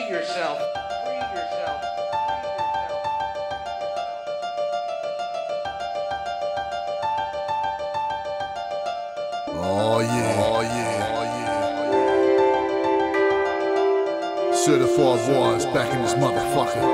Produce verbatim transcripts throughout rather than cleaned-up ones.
Free yourself. Free yourself. Oh yeah, oh yeah, oh yeah. Certified Wires back in this motherfucker.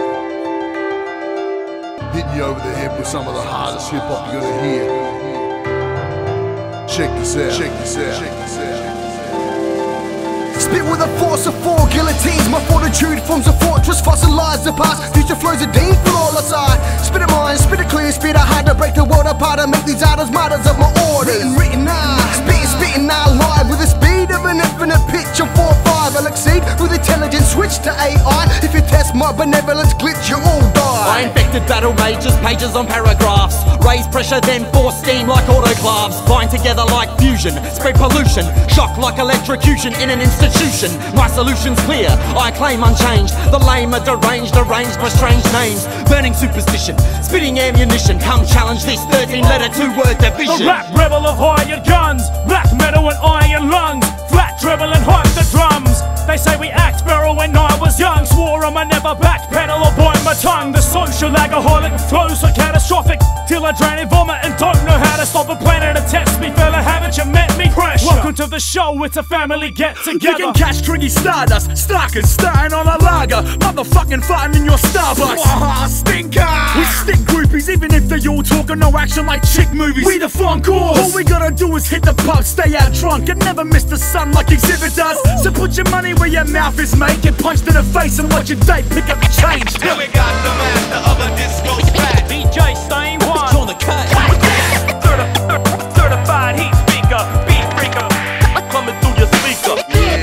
Hitting you over the head with some of the hardest hip hop you're gonna hear. Check this out, check this out, check this out. Spit with a force of four guillotines. My fortitude forms a fortress, fossilize the past. Future flows a dean for all aside. Spit it mine, spit it clear, spit it hard to break the world apart and make these idols martyrs of my orders. Written, written, ah, spitting, spitting, now live with the speed of an infinite pitch of four five. I'll exceed with intelligence, switch to A I. If you test my benevolence glitch, you all die. I infected battle mages, pages on paragraphs. Raise pressure, then force steam like autoclaves. Bind together like fusion, spread pollution. Shock like electrocution in an institution. My solution's clear, I claim unchanged. The lame are deranged, arranged by strange names. Burning superstition, spitting ammunition. Come challenge this thirteen letter two word division. The rap rebel of hired guns, black metal and iron lungs. Flat treble and hype the drums. They say we act feral when I was young. Swore on my never backpedal or bite my tongue. The social alcoholic flows so catastrophic till I drain and vomit and don't know how to stop a planet to test me. Fella, haven't you met me? Pressure. Welcome to the show, it's a family get together. You can catch Triggy Stardust, Starkers starting on a lager. Motherfucking farting in your Starbucks. Wah, stinker! We stick groupies even if they all talk and no action like chick movies. We the fun cause. All we gotta do is hit the pub, stay out drunk and never miss the sun like Exhibit does. So put your money where your mouth is, mate. Get punched in the face and watch your date pick up the change. Here we got the master of the disco spat. D J Stain One on the cut. Certified, certified heat speaker, beat freaker, coming through your speaker.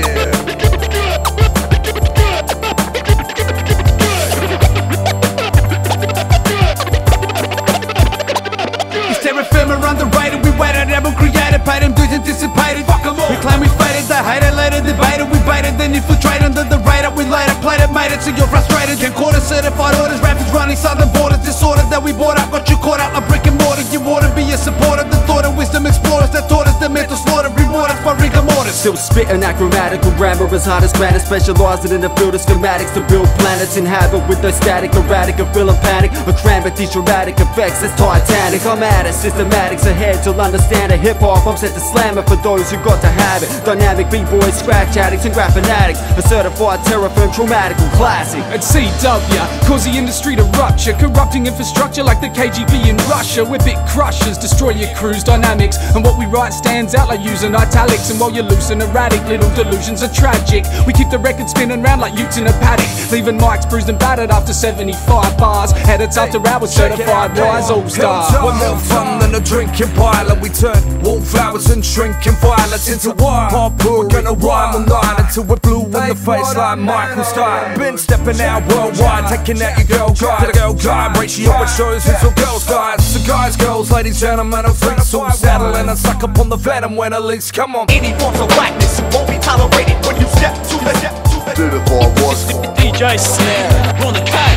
Is terra firma underrated? We waited, never created, paid them dudes anticipated. Fuck them all. We claim we faded, they hated, later debated. We baited, then infiltrated under the radar. We later played it, made it so you're frustrated. Can quarter certified orders, rappers running southern borders. Disorder that we bought up, got you caught up like brick and mortar. You ought to be a supporter. The thought of wisdom explorers that taught us the mental slaughter. Reward us by rigor mortis. Still spitting acrobatical grammar as hard as granite. Specializing in the field of schematics to build planets. Inhabit with the static, erratic, and feeling panic. A cram with these dramatic effects, it's Titanic. I'm at it, systematics ahead till understand a hip hop. I'm set to slam it for those who got to have it. Dynamic b-boys, scratch addicts, and graph fanatics. A certified terror firm, traumatical classic. At C W, cause the industry to rupture. Corrupting infrastructure like the K G B in Russia. We're bit crushers, destroy your crew's dynamics. And what we write stands out like using italics. And while you're loose and erratic, little delusions are tragic. We keep the record spinning round like utes in a paddock. Leaving mics bruised and battered after seventy-five bars. Edits after hours, certified wise all-stars. We're more fun than a drinking pilot. We turn wallflowers and shrinking violets into wine. We're gonna rhyme all night until we're blue in the face like Michael Stein. Been stepping out worldwide, taking out your girl guide. The girl guide ratio it shows who's all girls guys. So guys, girls, ladies, gentlemen, I'm free so saddle and I suck up on the venom when at least come on. Any forms of whackness won't be tolerated when you step to the step to the Certified Wires. D J Snare on the cut.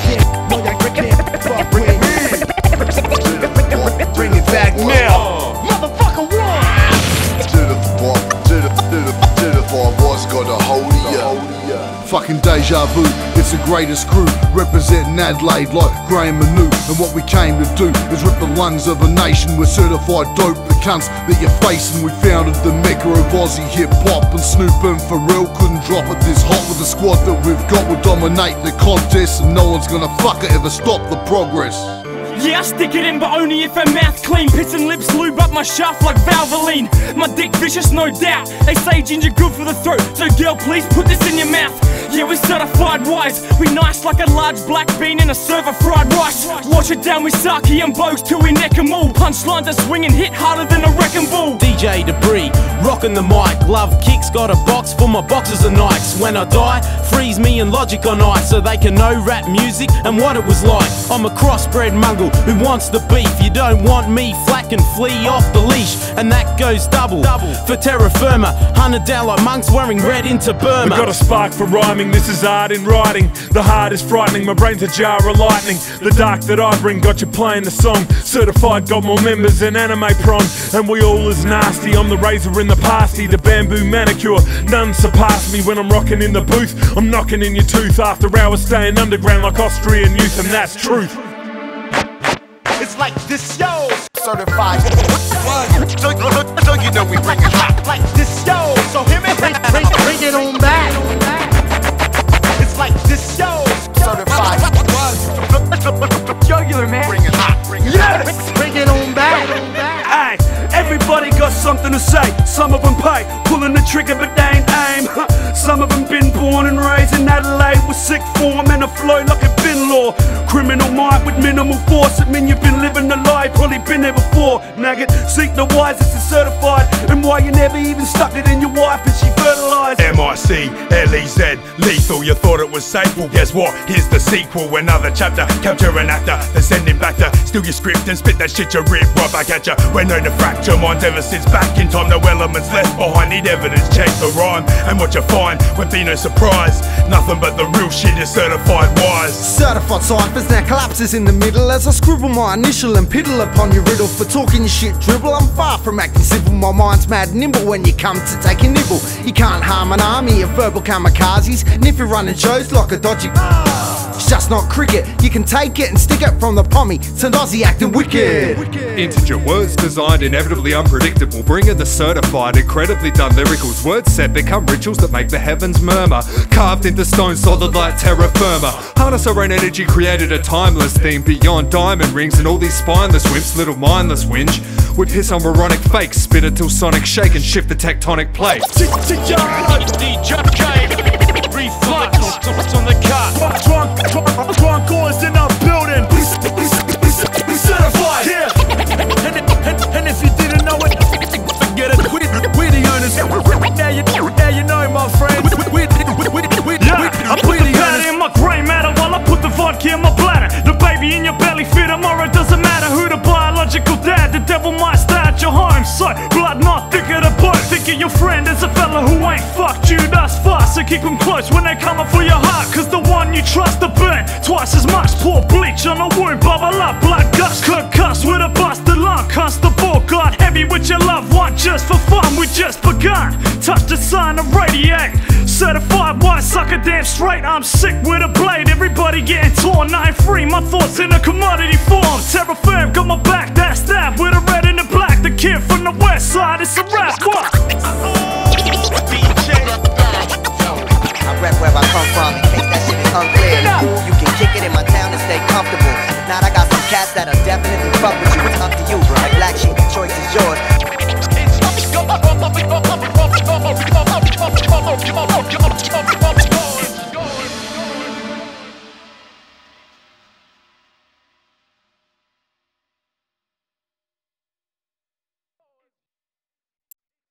Bring it back now. Motherfucker, what? Certified, certified, certified Wires got a hold of ya. Fucking deja vu, it's the greatest crew. Representing Adelaide like Graham and New. And what we came to do is rip the lungs of a nation. We're certified dope, the cunts that you're facing. We founded the mecca of Aussie hip hop. And Snoop and Pharrell couldn't drop it this hot. With the squad that we've got, we'll dominate the contest. And no one's gonna fucker ever stop the progress. Yeah, I stick it in, but only if her mouth clean. Pits and lips lube up my shaft like Valvoline. My dick vicious, no doubt. They say ginger good for the throat, so girl, please put this in your mouth. Yeah, we're certified wise. We nice like a large black bean in a server fried rice. Wash it down with sake and bows till we neck 'em all. Punchlines are swinging, hit harder than a wrecking ball. D J Debris, rocking the mic. Love kicks, got a box for my boxes and Nikes. When I die, freeze me and Logic on ice so they can know rap music and what it was like. I'm a crossbred mungle who wants the beef. You don't want me, flack and flee off the leash. And that goes double, double. For terra firma. Hunted down like monks wearing red into Burma. We got a spark for rhyming warning, this is art in writing. The heart is frightening, my brain's a jar of lightning. The dark that I bring got you playing the song. Certified got more members than Anime Prom. And we all is nasty, I'm the razor in the pasty. The bamboo manicure, none surpass me. When I'm rocking in the booth, I'm knocking in your tooth. After hours staying underground like Austrian youth, and that's truth. It's like this, yo. Certified. So, so you know we bring it hot. Like this, yo. So hear me. Bring, bring, bring it on back. It's like this, yo. Certified. Jugular, man. Bring it hot. Bring it Yes. hot. Bring it on back. Hey, everybody got something to say. Some of them pay, pulling the trigger but they ain't aim. Some of them been born and raised in Adelaide with sick form and a flow like a bin law. Criminal mind with minimal force. It mean you've been living the lie, probably been there before. Nugget, seek the wisest and certified. And why you never even stuck it in your wife and she fertilized. M I C L E Z, lethal, you thought it was safe, well guess what, here's the sequel. Another chapter, capture an actor, then send him back to steal your script and spit that shit you rip right back at ya. We're known to fracture minds ever since back in time. No elements left behind, need evidence, check the rhyme. And what you find, won't be no surprise. Nothing but the real shit is certified wise. Certified ciphers now collapses in the middle as I scribble my initial and piddle upon your riddle. For talking your shit dribble, I'm far from acting civil. My mind's mad nimble when you come to take a nibble. You can't harm an army of verbal kamikazes, and if you're running shows like a dodgy, it's just not cricket. You can take it and stick it from the pommy to Aussie acting wicked. Integer words designed, inevitably unpredictable, bringing the certified, incredibly done lyricals. Words said become rituals that make the heavens murmur, carved into stone solid like terra firma. Harness our own energy, created a timeless theme beyond diamond rings and all these spineless wimps, little mindless whinge. We piss on moronic fakes, spit it till sonic shake and shift the tectonic plate. Reflux on the cut. Drunk, drunk, drunk boys in our building. We certified. Yeah. And, and, and if you didn't know it, forget it. We, we're the owners. Now you, now you know, my friend. We, we, we, we, we, yeah. I put the powder in my grey matter while I put the vodka in my bladder. The baby in your belly fit tomorrow. Doesn't matter who the biological dad. The devil might stay at your home. So blood not thicker than both. Think of your friend as a fella who ain't fucked you thus far. So keep them close when they come up for your heart. Cause the one you trust to burn twice as much. Pour bleach on a wound, bubble up, blood gush. Concuss with a busted lung. Constable, God heavy with your loved one. Just for fun, we just begun. Touch the sun and radiate. Certified white sucker, damn straight. I'm sick with a blade. Everybody getting torn, I ain't free. My thoughts in a commodity form. Terra firm, got my back, that's that. With a red and a black. The kid from the west side, it's a rap. What? I rep where I come from, in case that shit is unclear. You can kick it in my town and stay comfortable. If not, I got some cats that'll definitely fuck with you. It's up to you, bro. Like Black Sheep, the choice is yours. It's